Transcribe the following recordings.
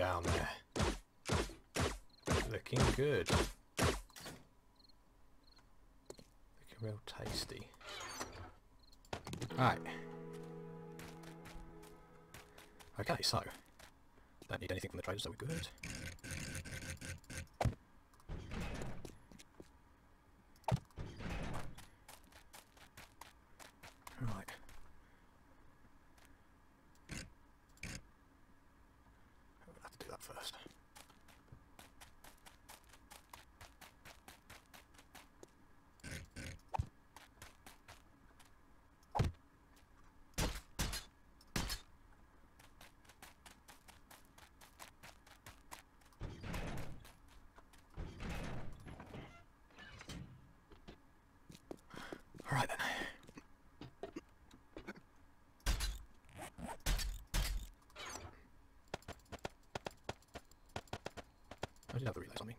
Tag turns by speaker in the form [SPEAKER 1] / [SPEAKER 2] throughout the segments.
[SPEAKER 1] down there. Looking good. Looking real tasty. Right. Okay, so don't need anything from the traders, so we're good. Right. We'll have to do that first. Alright then. I did have the relays on me.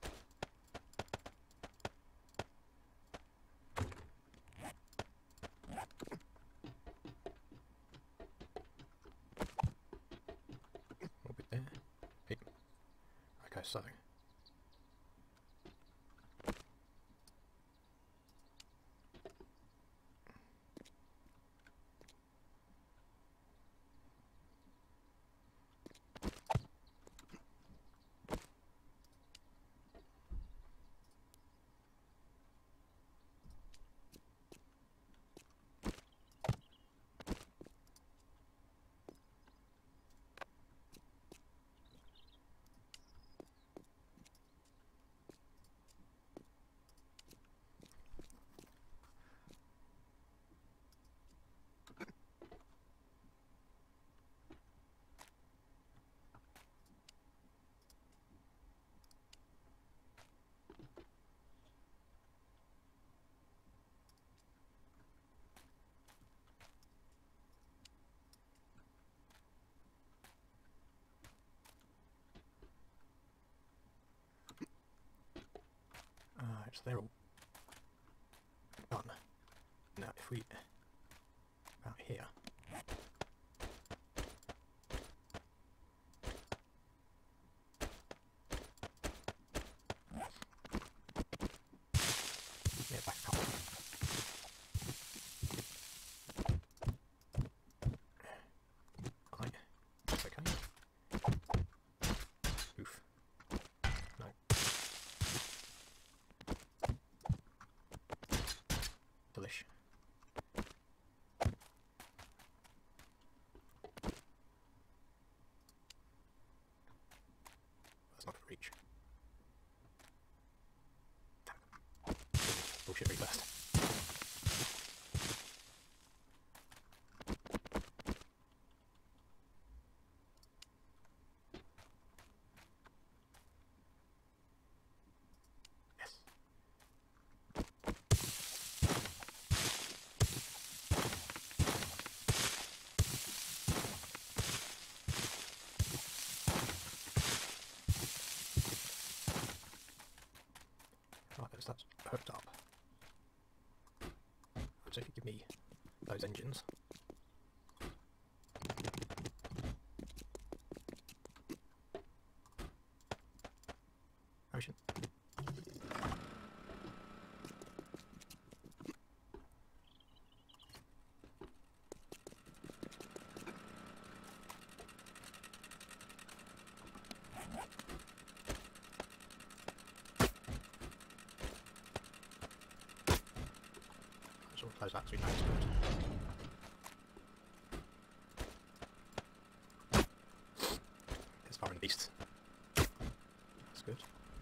[SPEAKER 1] A bit there. Hey. Okay, so. So they're all done. Now if we about here. Yeah, back up. Right. That's okay. Oof. No. Delish. That's not a reach. Bullshit reburst. Yes. Right, that's hooked up. So if you give me those engines. Ocean. So we'll close that so we know it's good. It's foreign beasts. That's good.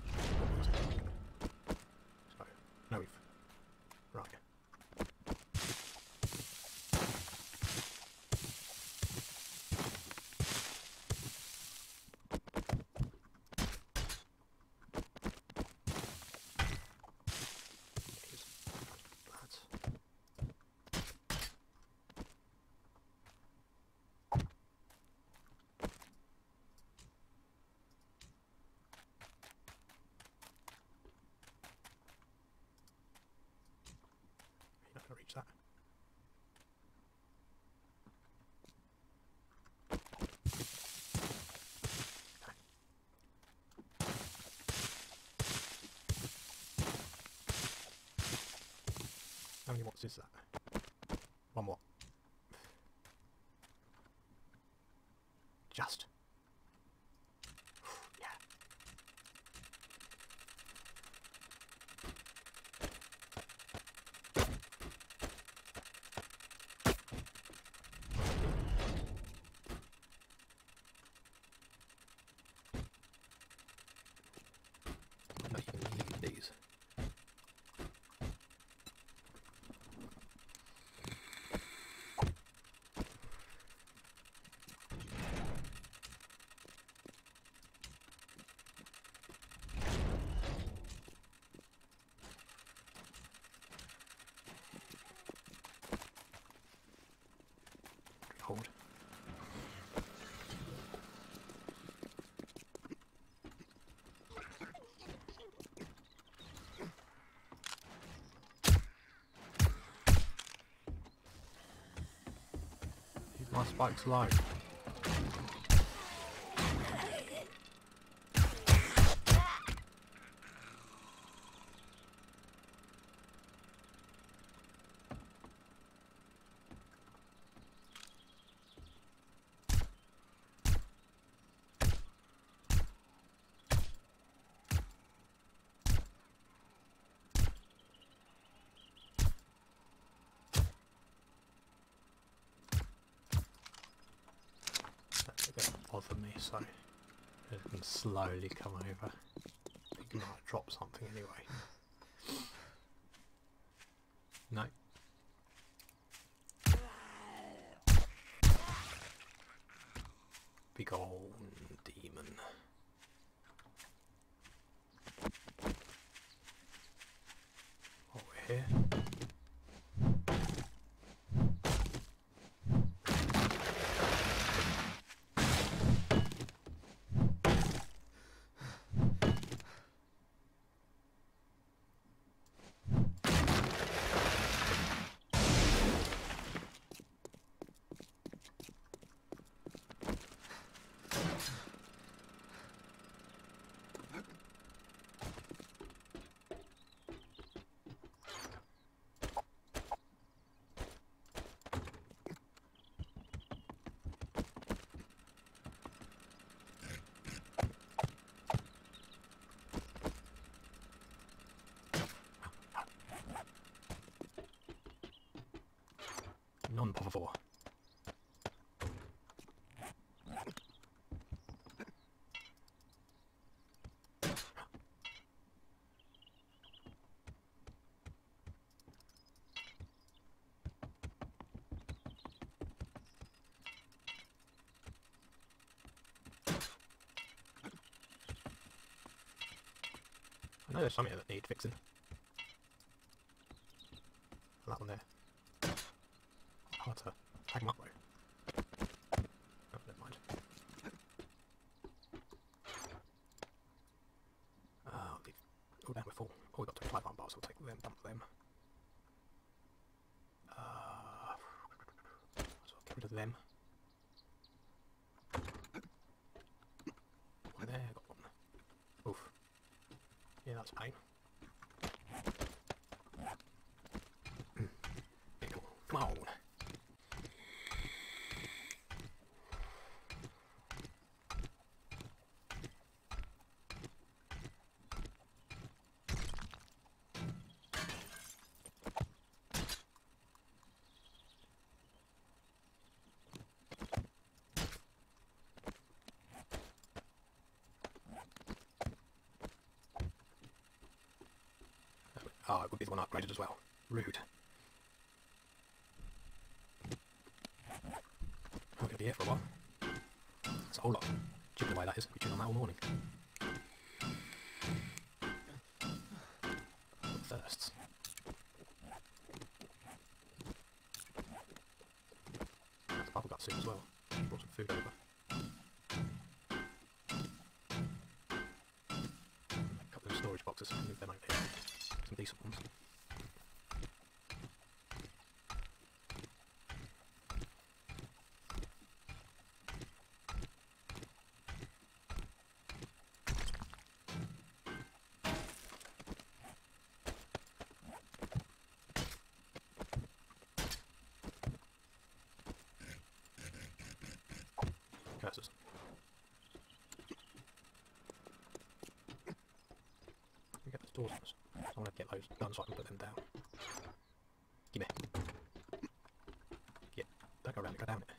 [SPEAKER 1] So, now we've... Right. Here's that. You're not going to reach that. Okay. else is that? One more. Just. Yeah. I don't even need these. Hold. Leave my spikes alone. That don't bother me, so it can slowly come over. You might drop something anyway. No. Big old demon. Oh, we're here. Non-bother. I know there's some here that need fixing. That one there. Hard to tag them up though. Oh, never mind. Oh, damn, we're full. Oh, we've got 25 arm bars, we'll take them, dump them. So I'll get rid of them. One there, got one. Oof. Yeah, that's a pain. Come on. Oh, it would be the one I upgraded as well. Rude. I'm going to be here for a while. It's a whole lot. Chipping away that is. We've been on that all morning. Thirsts. That's bubble gut soup as well. Brought some food over. A couple of storage boxes. Move them over here. Some decent ones. reinforcements. So I'm going to get those done so I can put them down. Gimme. Yeah, don't go around it, go down it.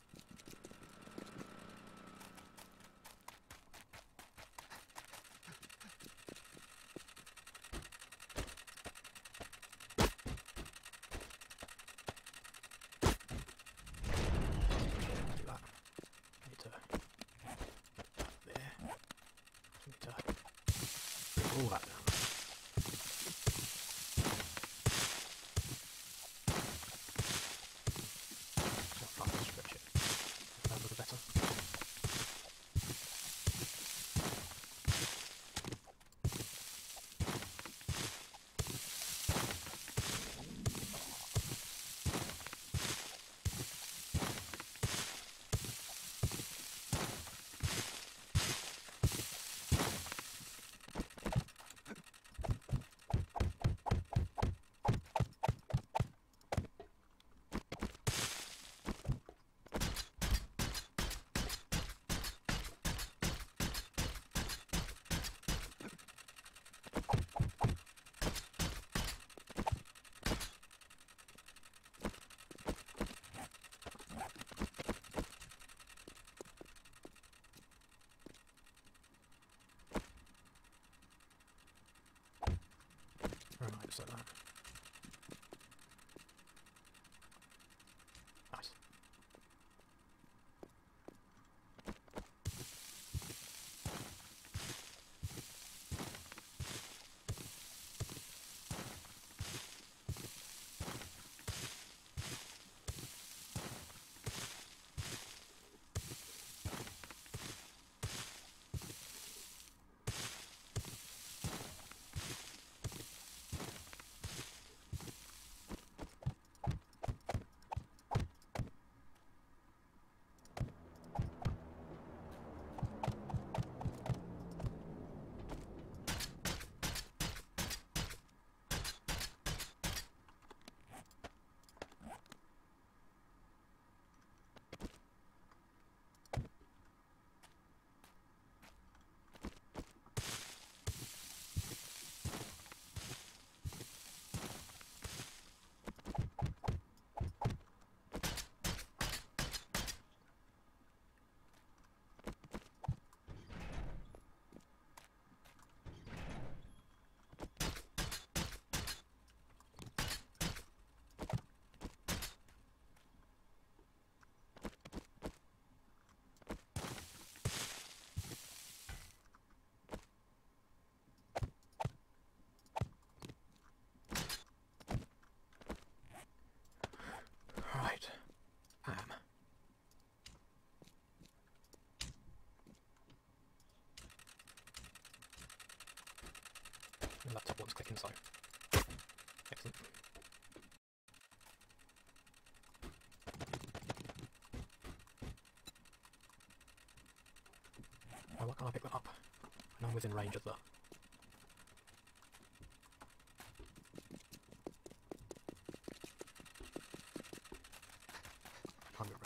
[SPEAKER 1] All that down. So I'll try and stretch it a little better. Right, just like that. Nice. Right. The laptop wants clicking, so excellent. Oh, why can't I pick that up? And I'm within range of the... I'm in range.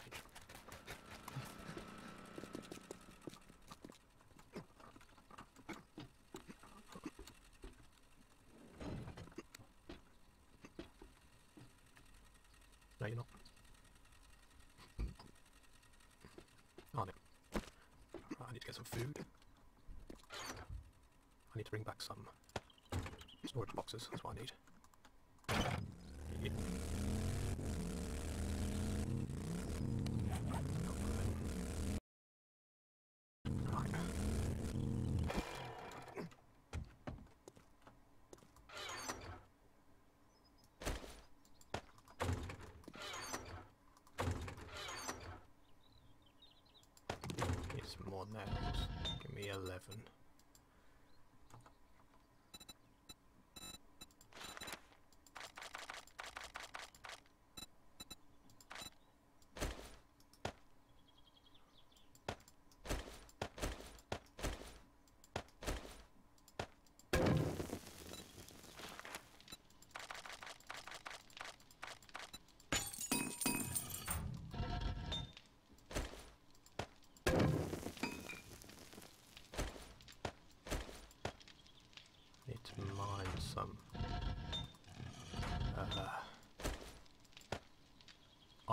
[SPEAKER 1] No, you're not. Oh, no. Right, I need to get some food. I need to bring back some storage boxes, that's what I need. Yeah. Right. Need some more nails. Give me 11.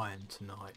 [SPEAKER 1] iron tonight.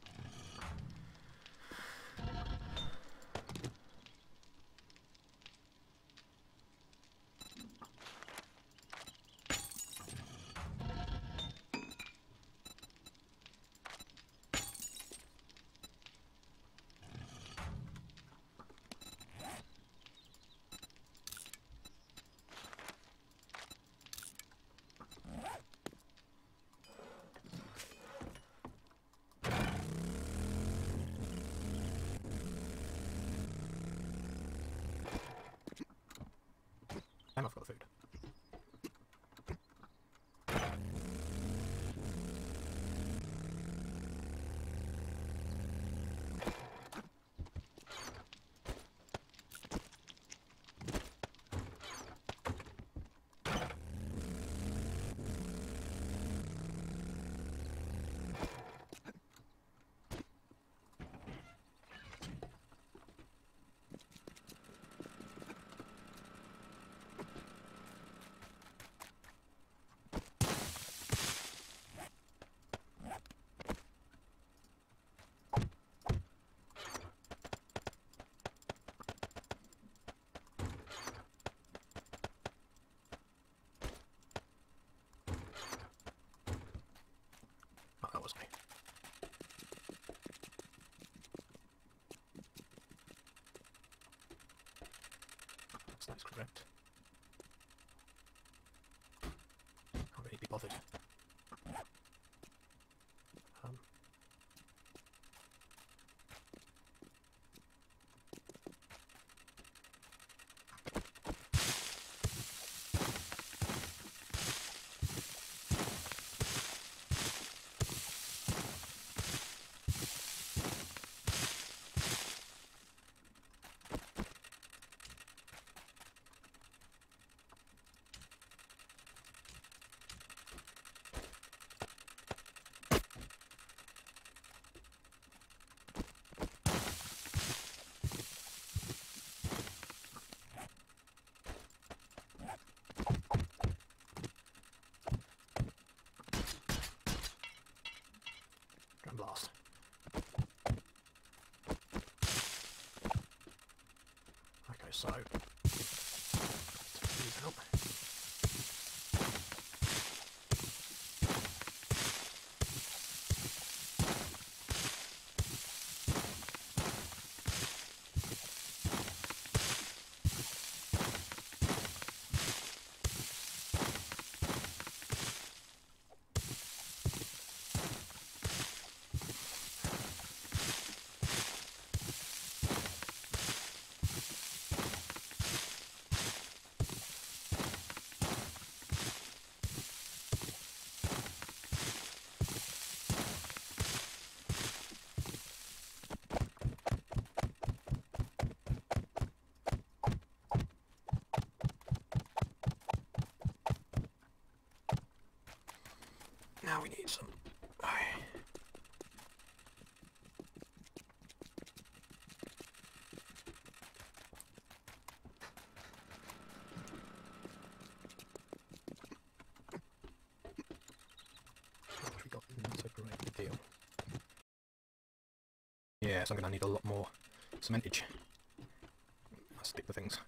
[SPEAKER 1] And I've got food. Oh, that was me. That's correct. Can't really be bothered. Drum blast. Okay, so these out. Now we need some. We got that's a great deal. Yes, I'm going to need a lot more cementage. I'll stick with things.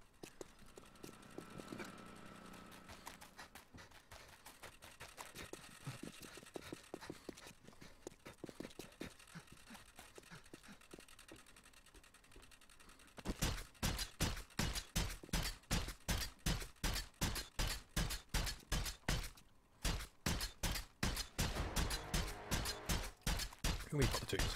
[SPEAKER 1] We've got the twos.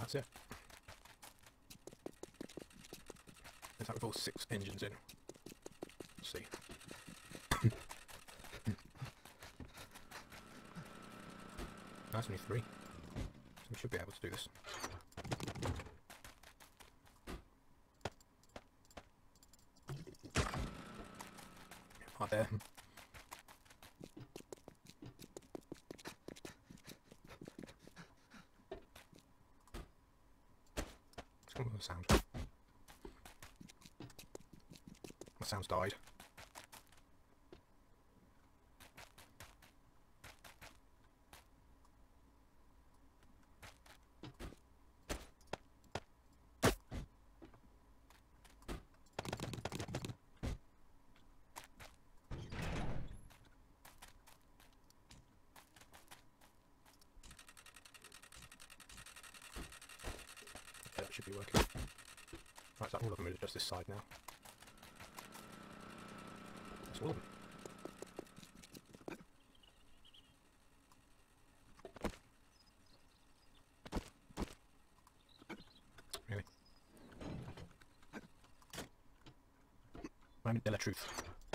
[SPEAKER 1] That's it. Looks like we've all 6 engines in. Let's see. That's only 3. So we should be able to do this. Right there. What's going on with the sound? The sound's died. Okay, that should be working. Right, so all of them are just this side now. That's all of them. Really? Moment de la truth.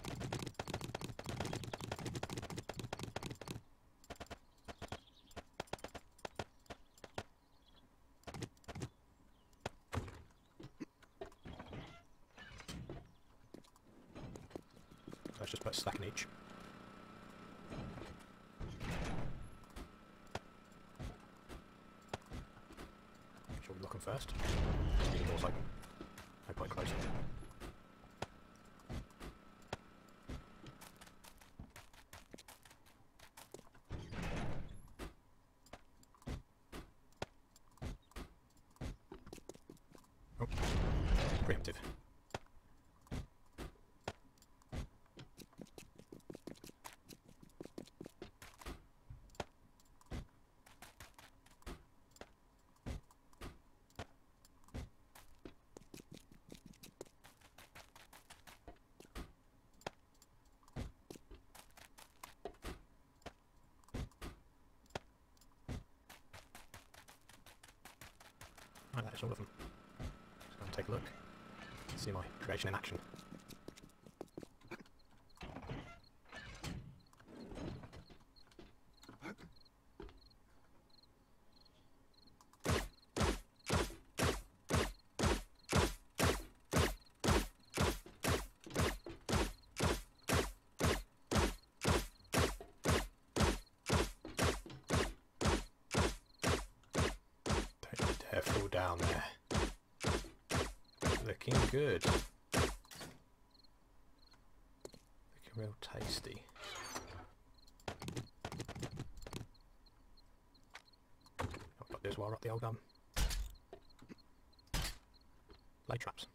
[SPEAKER 1] Let's just put a stack in each. Make sure we lock them first. Keep the doors open. No point closing them. Oh, preemptive. Right, that's all of them. Let's go and take a look. See my creation in action. Don't dare fall down there. Looking good. Looking real tasty. I've got this while we're up the old lay traps.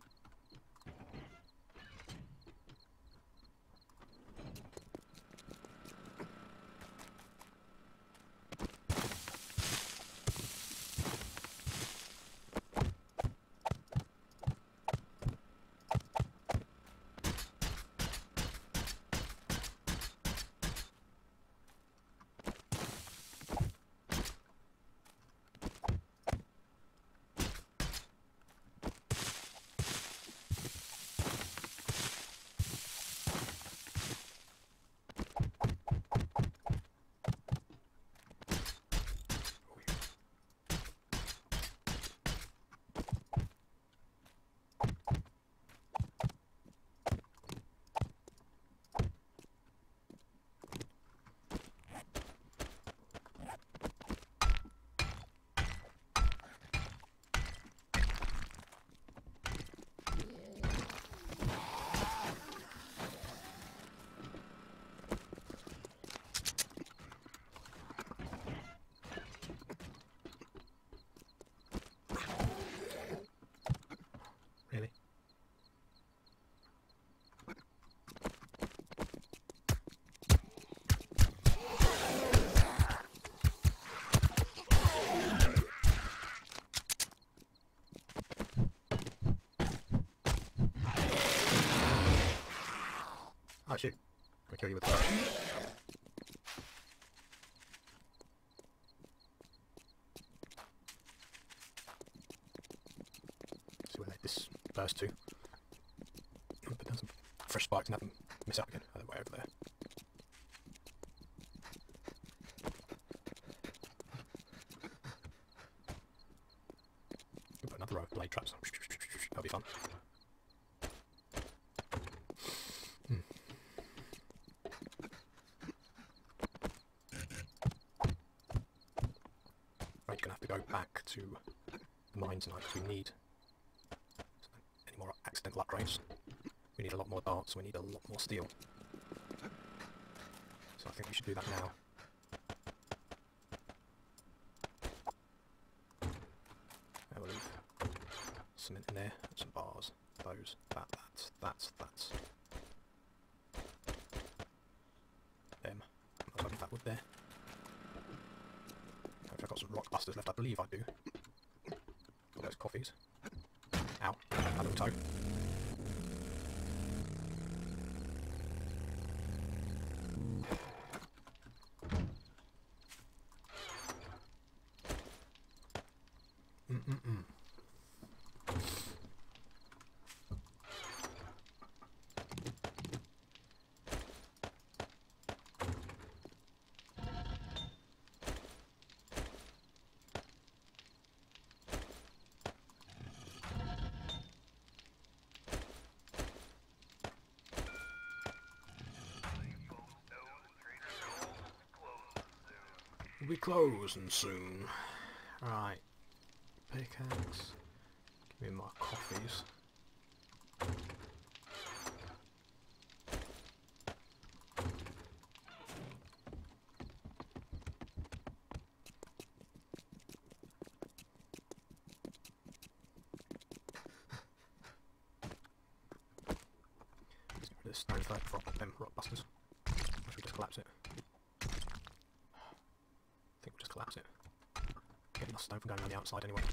[SPEAKER 1] Really? Oh shoot. Can I kill you with that? burst to. But there's some fresh spikes and have them miss out again. Oh, they're way over there. We'll put another row of blade traps. That'll be fun. Right, you're gonna have to go back to the mine tonight because we need any more accidental upgrades. We need a lot more darts, we need a lot more steel. So I think we should do that now. We'll leave cement in there, some bars, those, that. Them. I'll leave that wood there. I've got some rock busters left, I believe I do. Got those coffees. Ow, that little toe. We'll be closing soon. Right. Pickaxe. Give me my coffees. Let's get rid of this stone first before I pop them rock busters. Or should we just collapse it? I think we'll just collapse it. Get enough stone from going on the outside anyway.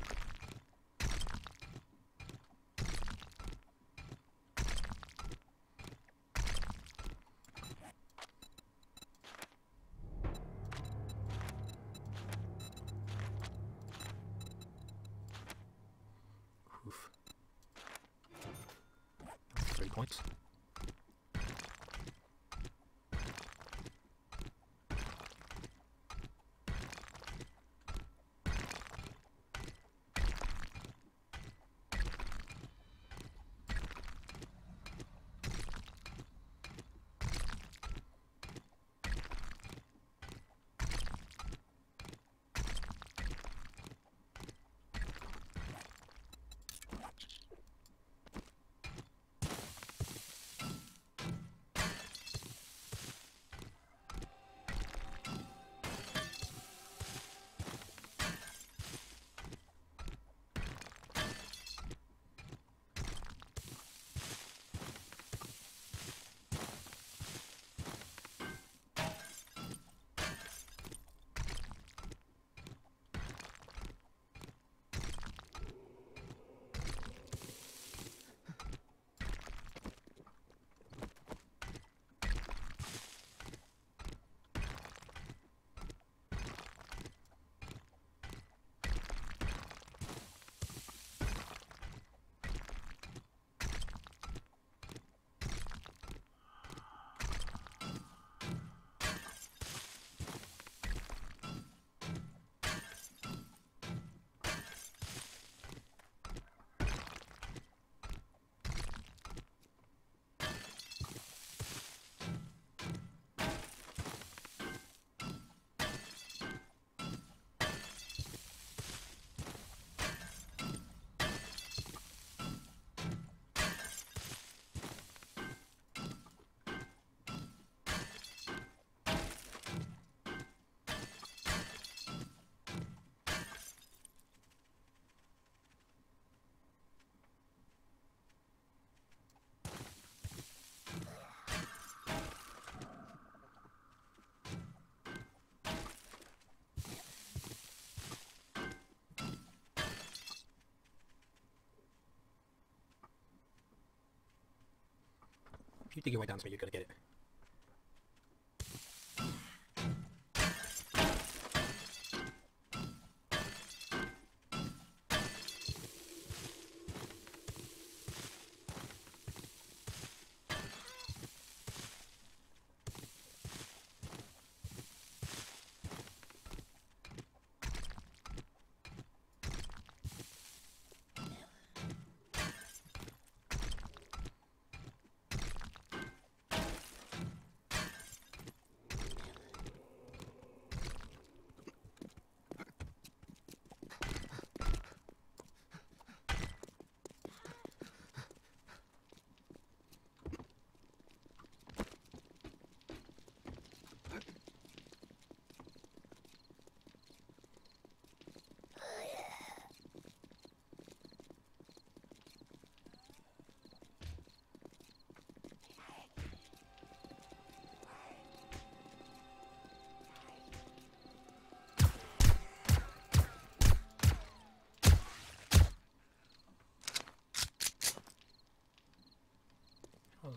[SPEAKER 1] Oof. 3 points. If you dig your way down to me, you're going to get it.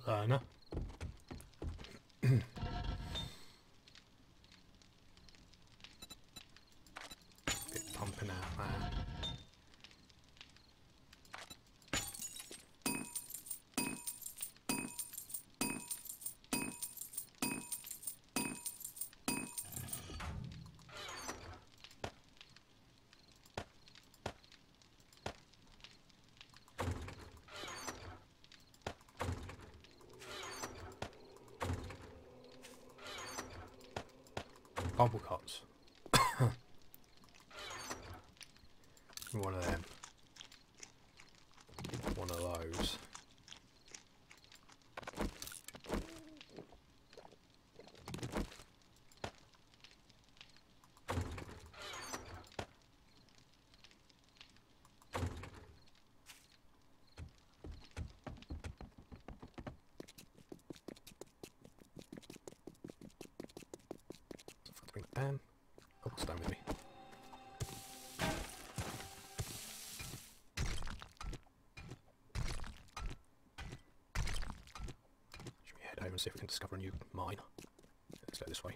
[SPEAKER 1] learner. Bit pumping out there. Bubble cots. One of them. One of those. Bring the pan. Cobblestone with me. Should we head over and see if we can discover a new mine? Let's go this way.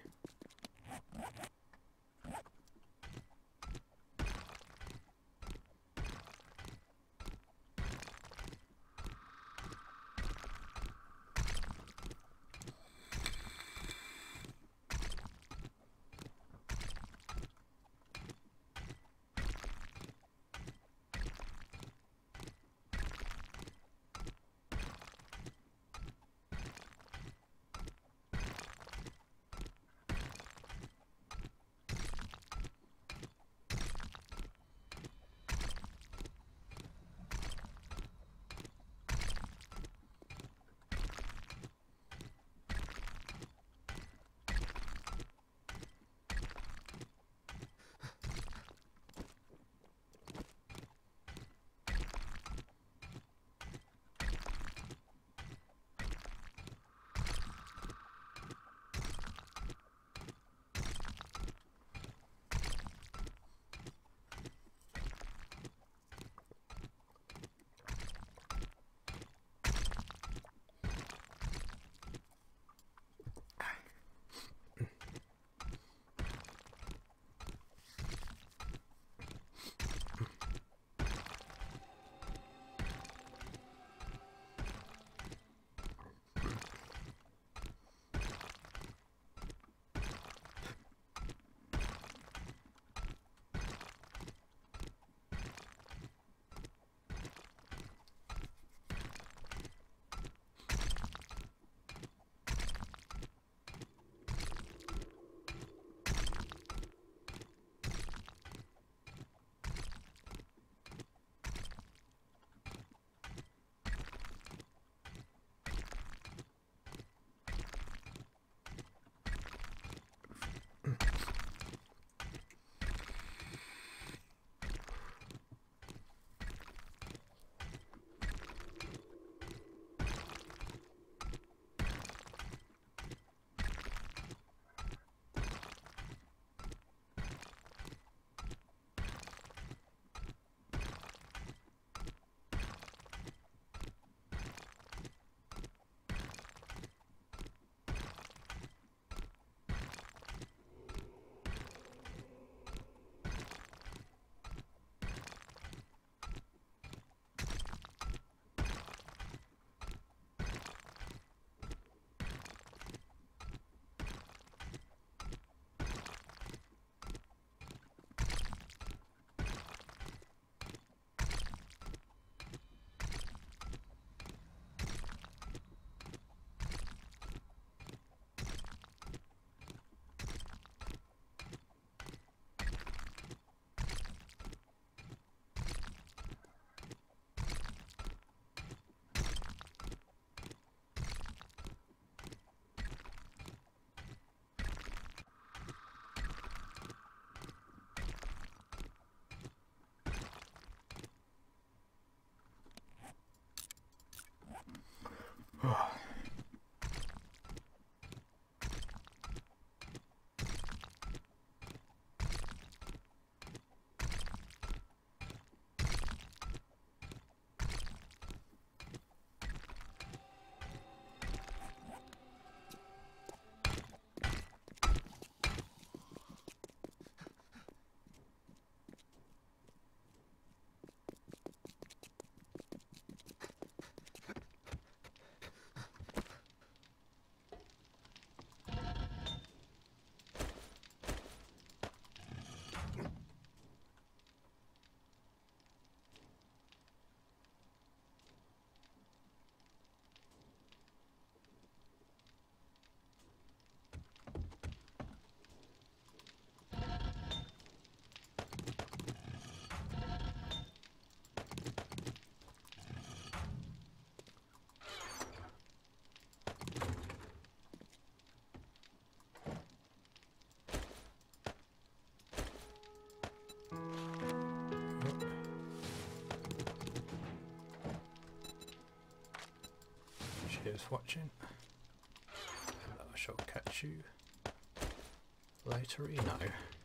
[SPEAKER 1] those watching, and I shall catch you later.